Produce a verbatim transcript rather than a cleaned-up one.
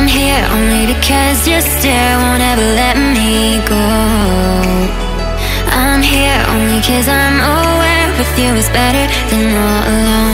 I'm here only because your stare won't ever let me go. I'm here only cause I'm aware with you is better than all alone.